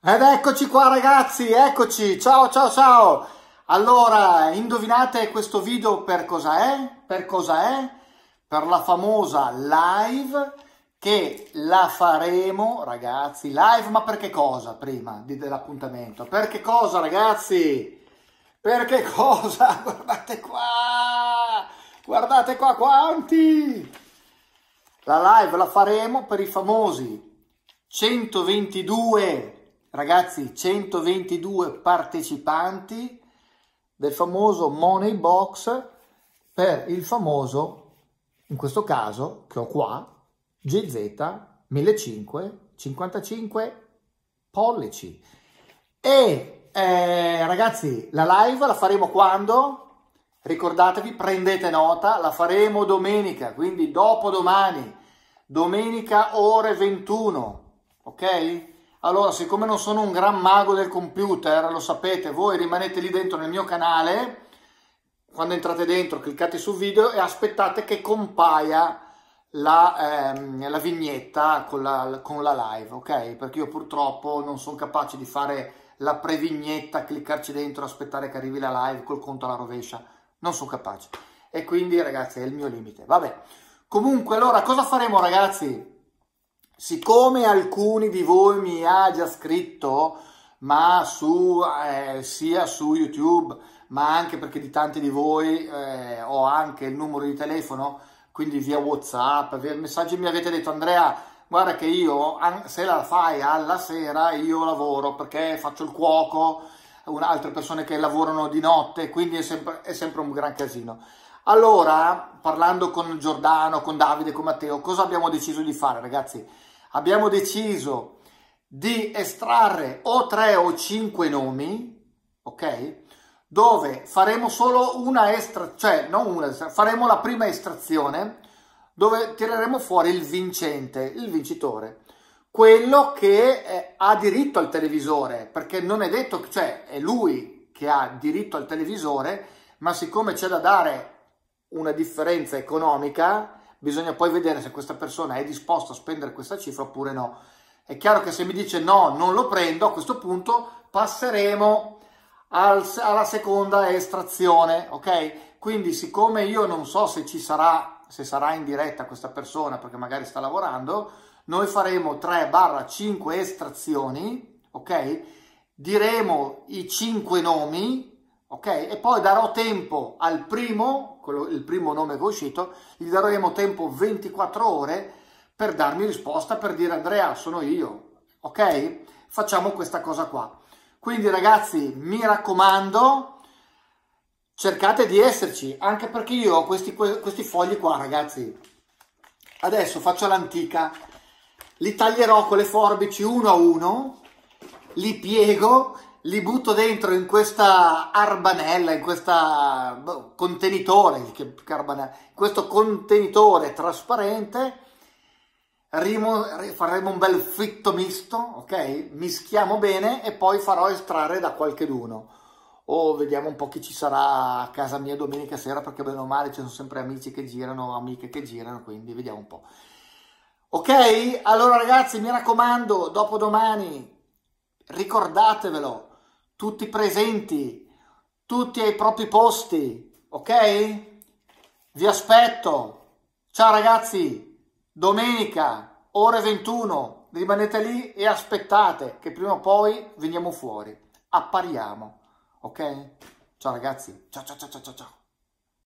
Ed eccoci qua ragazzi, eccoci, ciao ciao ciao! Allora, indovinate questo video per cosa è? Per cosa è? Per la famosa live che la faremo, ragazzi, live, ma per che cosa prima dell'appuntamento? Per che cosa ragazzi? Per che cosa? Guardate qua quanti! La live la faremo per i famosi 122 ragazzi, 122 partecipanti del famoso Money Box per il famoso, in questo caso che ho qua, GZ 1555 pollici. E ragazzi, la live la faremo quando? Ricordatevi, prendete nota, la faremo domenica, quindi dopodomani, domenica ore 21, ok? Allora, siccome non sono un gran mago del computer, lo sapete, voi rimanete lì dentro nel mio canale, quando entrate dentro cliccate su video e aspettate che compaia la vignetta con la live, ok? Perché io purtroppo non sono capace di fare la prevignetta, cliccarci dentro, aspettare che arrivi la live col conto alla rovescia, non sono capace. E quindi ragazzi è il mio limite, vabbè. Comunque allora cosa faremo ragazzi? Siccome alcuni di voi mi ha già scritto, ma sia su YouTube, ma anche perché di tanti di voi ho anche il numero di telefono, quindi via WhatsApp, via messaggi mi avete detto Andrea, guarda che io, se la fai alla sera, io lavoro perché faccio il cuoco, altre persone che lavorano di notte, quindi è sempre un gran casino. Allora, parlando con Giordano, con Davide, con Matteo, cosa abbiamo deciso di fare ragazzi? Abbiamo deciso di estrarre o 3 o 5 nomi, ok? Dove faremo solo una estrazione, cioè non una, faremo la prima estrazione dove tireremo fuori il vincente, il vincitore, quello che ha diritto al televisore, perché non è detto che, cioè è lui che ha diritto al televisore, ma siccome c'è da dare una differenza economica, bisogna poi vedere se questa persona è disposta a spendere questa cifra oppure no. È chiaro che se mi dice no, non lo prendo, a questo punto passeremo alla seconda estrazione, ok? Quindi siccome io non so se ci sarà, se sarà in diretta questa persona perché magari sta lavorando, noi faremo 3-5 estrazioni, ok? Diremo i 5 nomi, ok? E poi darò tempo al primo, il primo nome che è uscito, gli daremo tempo 24 ore per darmi risposta, per dire Andrea, sono io, ok? Facciamo questa cosa qua. Quindi ragazzi, mi raccomando, cercate di esserci, anche perché io ho questi fogli qua, ragazzi. Adesso faccio l'antica, li taglierò con le forbici uno a uno, li piego, li butto dentro in questa arbanella, in questa contenitore, questo contenitore trasparente, faremo un bel fritto misto, ok? Mischiamo bene e poi farò estrarre da qualcheduno. O vediamo un po' chi ci sarà a casa mia domenica sera, perché bene o male ci sono sempre amici che girano, amiche che girano, quindi vediamo un po'. Ok? Allora ragazzi, mi raccomando, dopodomani, ricordatevelo, tutti presenti, tutti ai propri posti, ok? Vi aspetto. Ciao ragazzi, domenica, ore 21, rimanete lì e aspettate che prima o poi veniamo fuori, appariamo, ok? Ciao ragazzi, ciao ciao ciao ciao ciao.